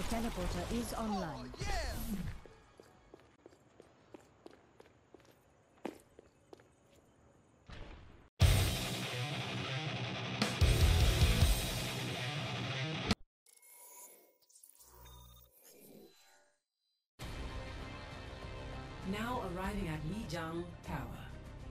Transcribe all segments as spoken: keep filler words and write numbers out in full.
My teleporter is online. Oh, yeah! Now arriving at Lijiang Tower.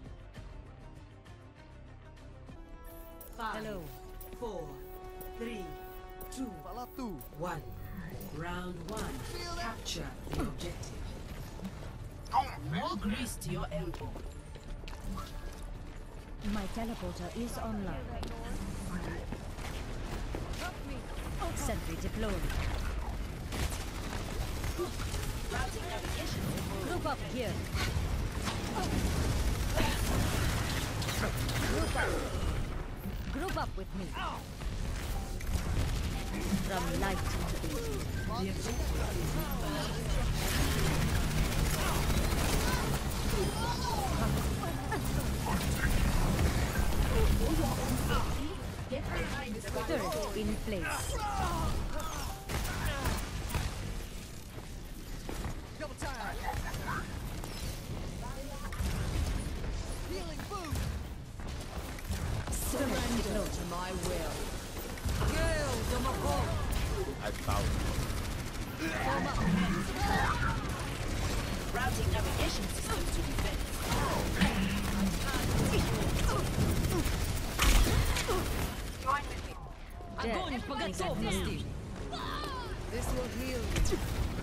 Five, Hello. four, three, two, Fala tu. one. Round one. Capture the objective. More grease to your elbow. My teleporter is online. Sentry deployed. Group up here. Group up. Group up with me. From light to beam. The objective is Get behind the Turret in place. Double time. Healing boom. Surrender to my will. I found routing navigation systems to defense. Join with me. Огонь по готовности. This will heal you.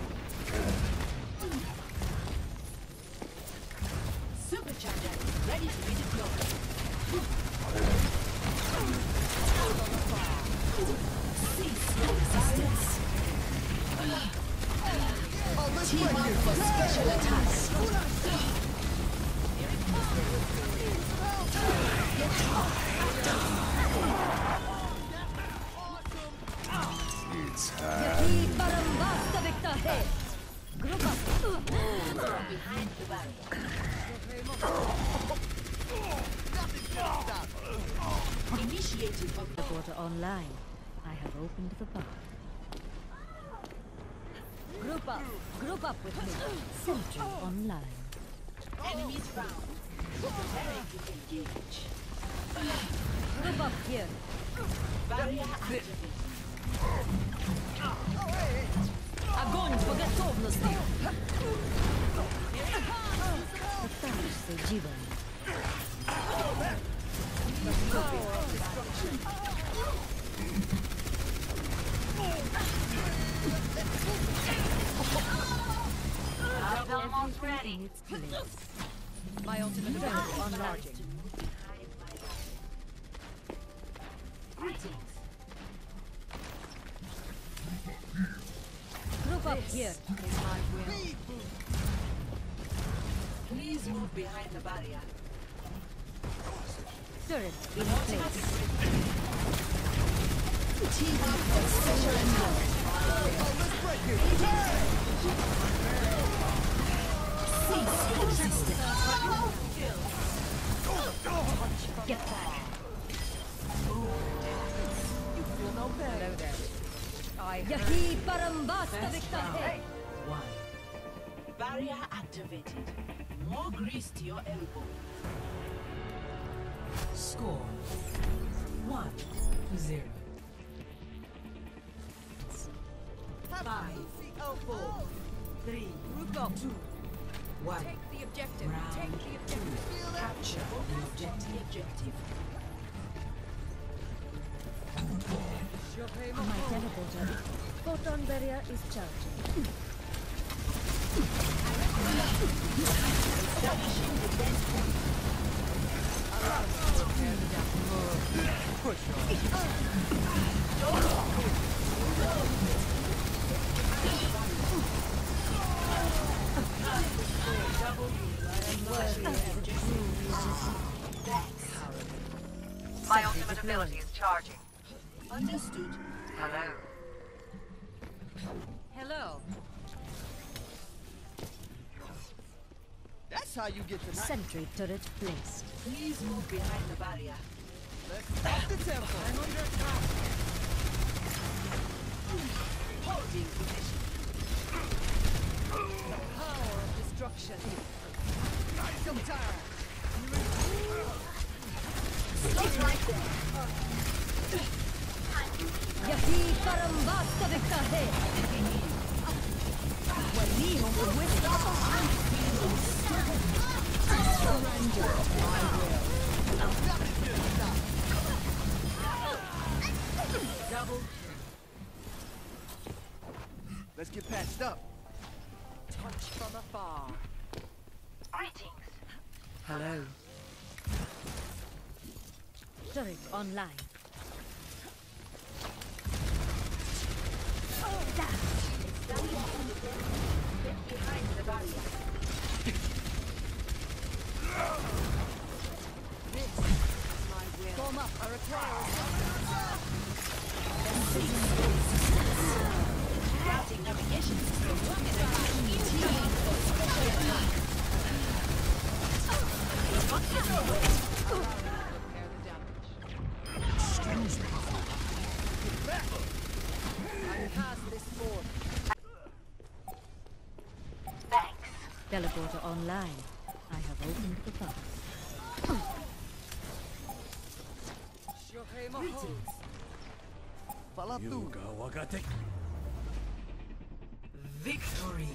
Supercharger is ready to be deployed. Cease your resistance. Team up for special attacks. it's Yahi barambasta victor. Group up. Behind the barrier. Initiating of Teleporter online. I have opened the path. Group up. Group up with me. Sentry online. enemies round. Preparing to engage. Group up here. Barrier activated. Огонь по готовности. Пытаешься, Дживан. Almost ready. In its place. My ultimate ability enlarging. Greetings. Group up here. Is my will. Please move behind the barrier. Turret in place. Team up for special attack. Cease your resistance. Get back. Hello there. I Yahi barambasta First victor. round. One. Barrier activated. More grease to your elbow. Score. One to zero. Five, four, three, two, one. Take the objective. Round Take the objective. two. Capture the objective. objective. My teleporter. Photon barrier is charging. Establishing defense point. Push on. My ultimate ability is charging. Understood. Hello. Hello. That's how you get the knife. Sentry turret placed. Please move behind the barrier. Let's stop the tempo. I'm under attack. Holding position. The power of destruction. Sometimes. यही परम वास्तविकता है वही हम surrender my will. Double. Let's get patched up. Touch from afar. Greetings. Hello. Turret online. Behind the barrier. This is my will. Form up. A repair. Routing navigation. Repair the damage. Excuse me. I cast this forth. Thanks. Teleporter online. I have opened the path. Shohei Mahou. Fala tudo. Victory.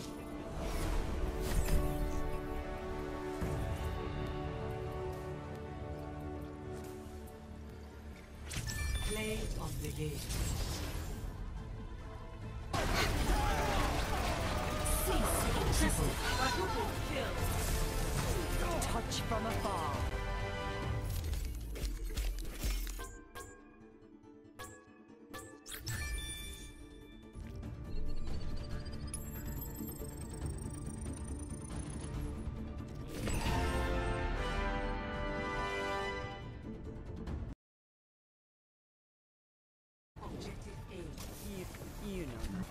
Play of the game. Triple. Quadruple kill. Touch from afar. Objective A. You, you know.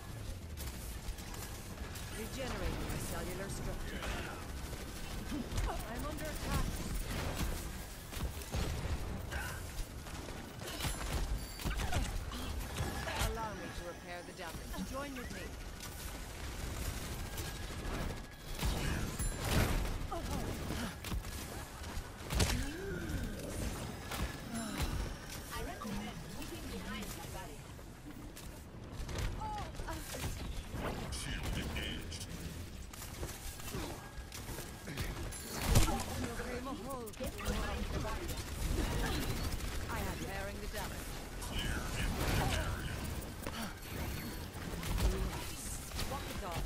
Regenerating my cellular structure. I'm under attack. Allow me to repair the damage. Join with me. Shohei Mahou. I am repairing the damage. Walk the dog.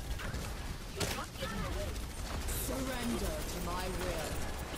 Surrender to my will.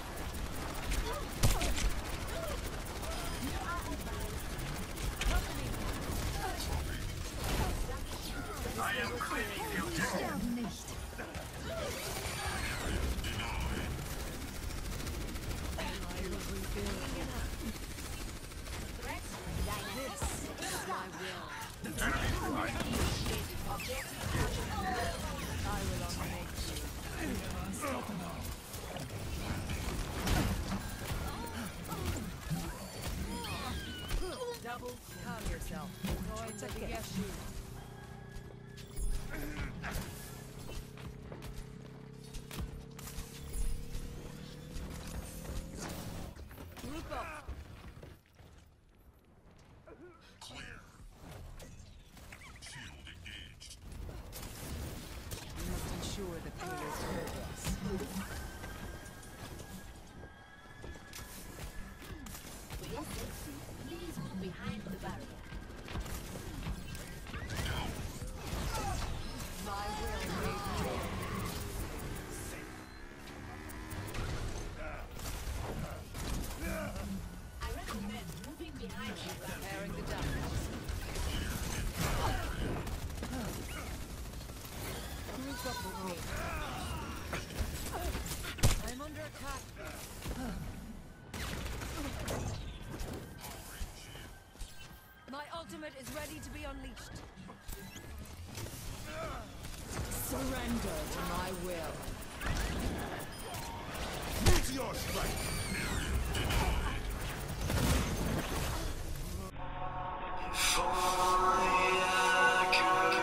Double, calm yourself. Join the Yeshu. Group up. Clear. Shield engaged. We must ensure the player's progress. Please move behind the barrier. My will made clear. I recommend moving behind the barrier. Repairing the damage. Group up with me. I'm under attack. My ultimate is ready to be unleashed. Surrender to my will. Meteor strike. For I can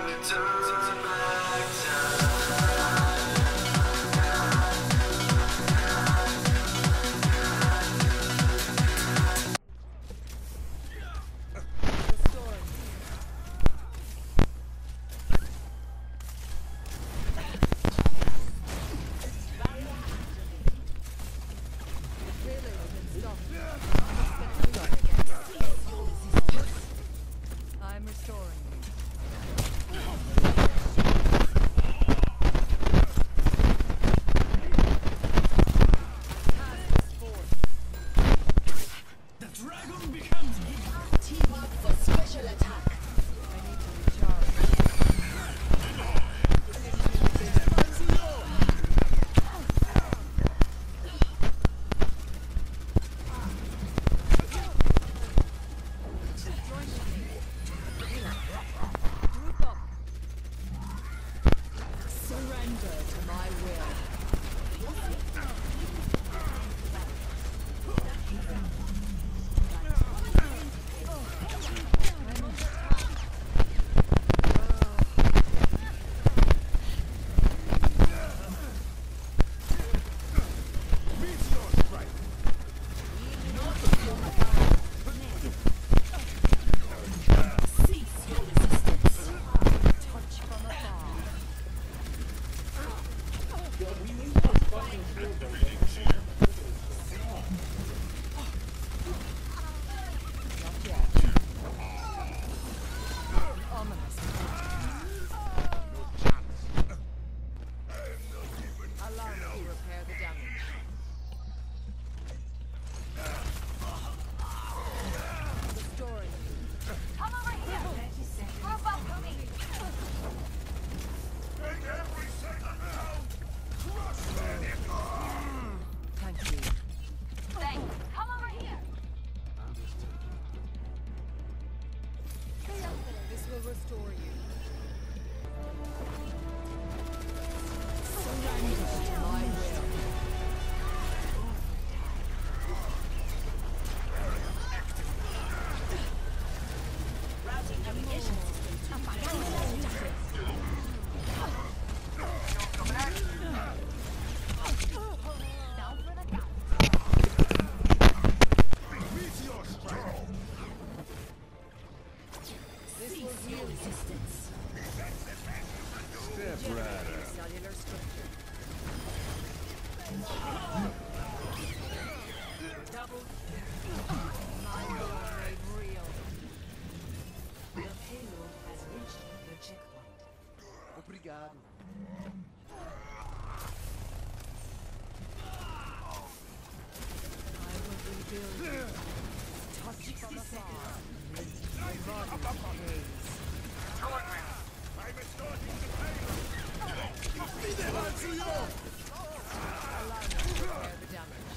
Ominous. Allow me to repair the damage. Restoring you. Come over here. Group up for me. Take every second out! Crush it! Thank you. Thanks. Come over here. This will restore you. Surrender to my will. Routing navigation system. Down for the count. Meteor strike! This will heal Resistance. Step right up. cellular structure. Double. My will made real. The payload has reached the checkpoint. Obrigado. I will rebuild you. Touch from afar. My body decays. I'm escorting the payload! Allow me to repair the damage.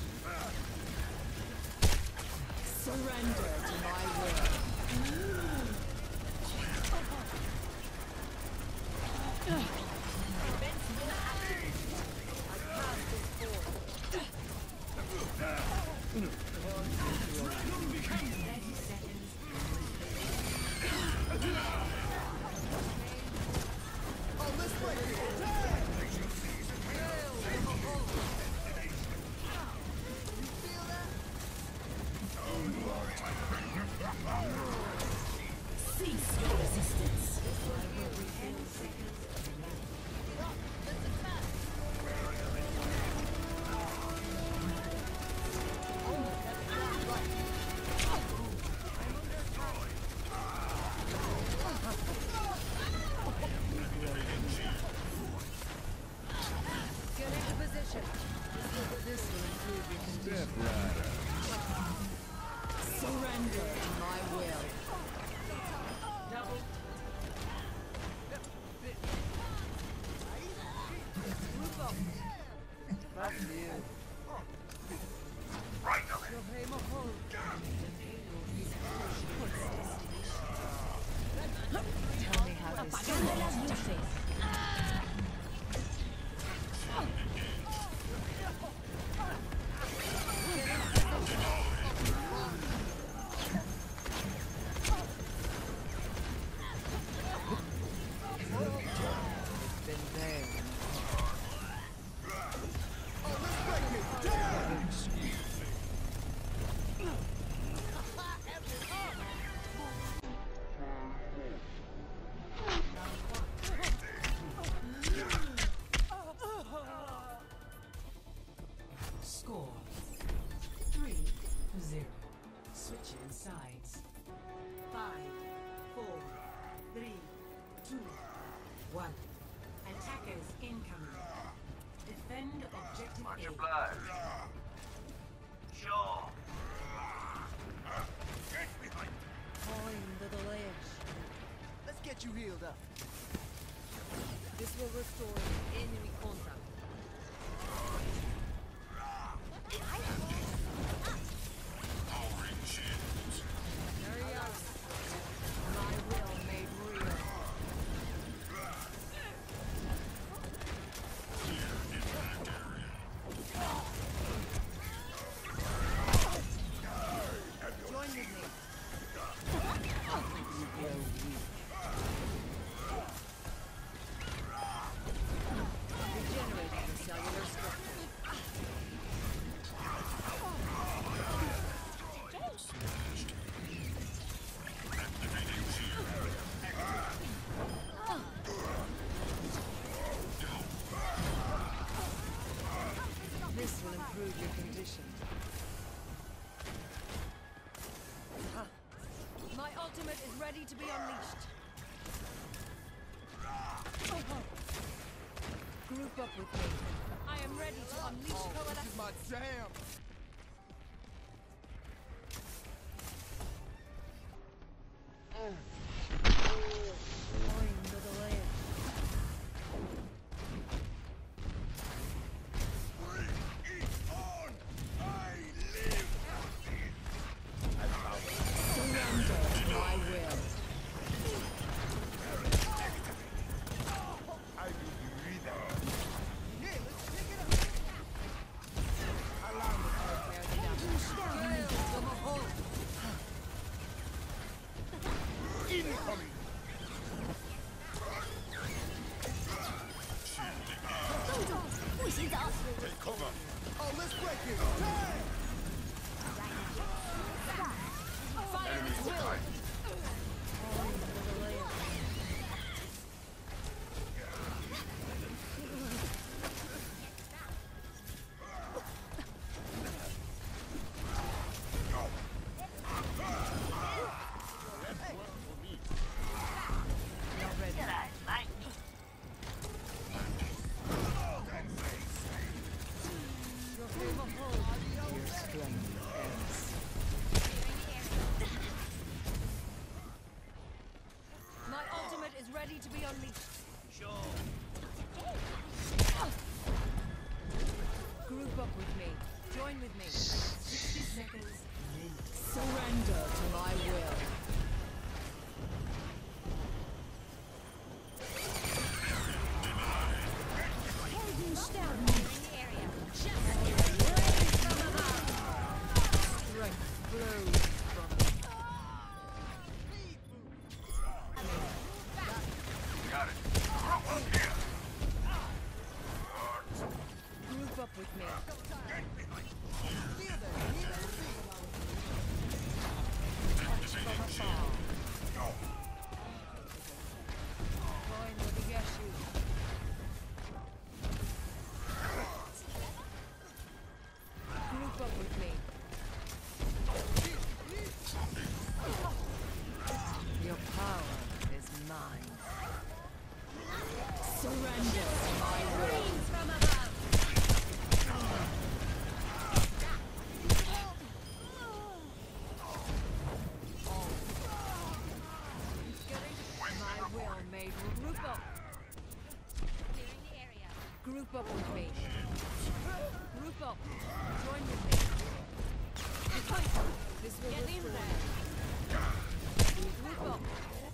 Surrender to my will. I cast this forth. thirty seconds. Cease your resistance. ten seconds remaining. Get into position. This will, this will improve your condition. Step right up. Surrender to my will. Double. Move up. That's it. Your aim of hold. Tell me how this Apagando las luces. been there. Score three to zero. Switching sides. Five, four, three, two, one. Attackers incoming. Defend objective Watch A. your blood. Sure. Find the ledge. Let's get you healed up. This will restore you. Enemy contact. Hurry up. My will made real. Join with me. You grow weak. Regenerate. improve your condition. Ha. My ultimate is ready to be unleashed. Group up with me. I am ready to unleash Oh, this coalescence. is my jam. Find the land. Bring it on! I live for this! Surrender to my will. I will be reader. Yeah, let's pick it up. Allow me to repair the damage. Hail from a hole. Incoming! Take cover! Oh, let's break it. Time. Fire its will. Find the land. Not ready. From a hole. Your strength ends. My ultimate is ready to be unleashed. Group up with me. Join with me. sixty seconds. Surrender to my will. Strength flows from me. Got it. Group up here! Group up with me. Feel that. Need that speed. Touch from afar. Join with the Yeshu. Group up with me. Your power is mine. Surrender to my will. From above. My will made group up. Group up with me. Group up. Join with me. This will get in there. Group up.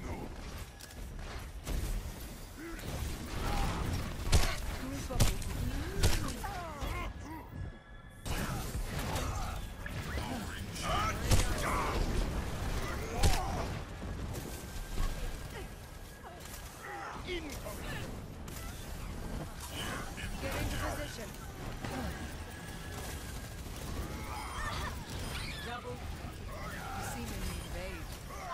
Group up with me. Get into position. Double. You seem in invade.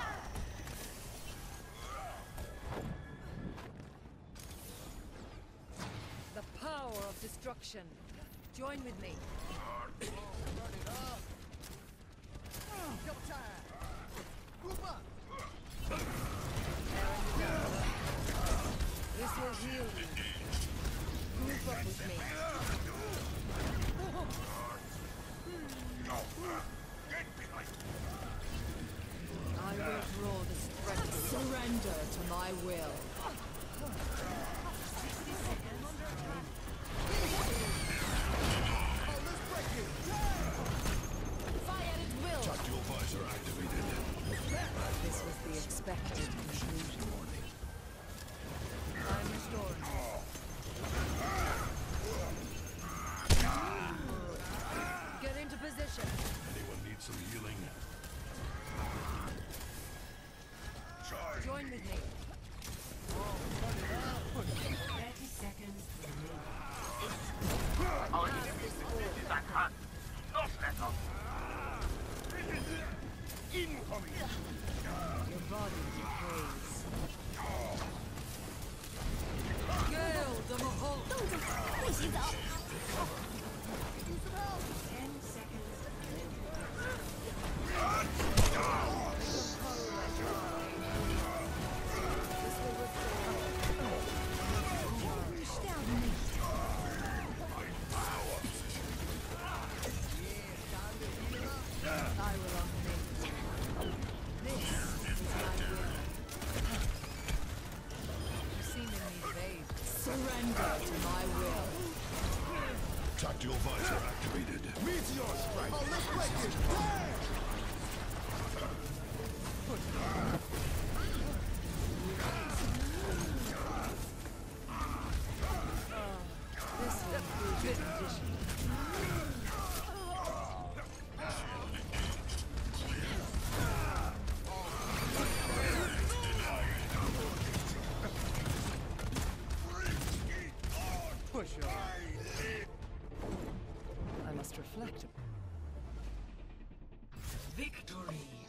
The power of destruction. Join with me. Go time. Group up. Tearing you down. This will heal you. Group up with me. Get behind! I will draw the strength. Surrender to my will. Oh, let's break it. Fire at will. Tactical visor activated. This was the expected conclusion. I'm restored. Surrender to my will. Tactical visor activated. Meteor strike. Oh, let's break it. Damn! This will prove good condition. Push on. I must reflect. Victory.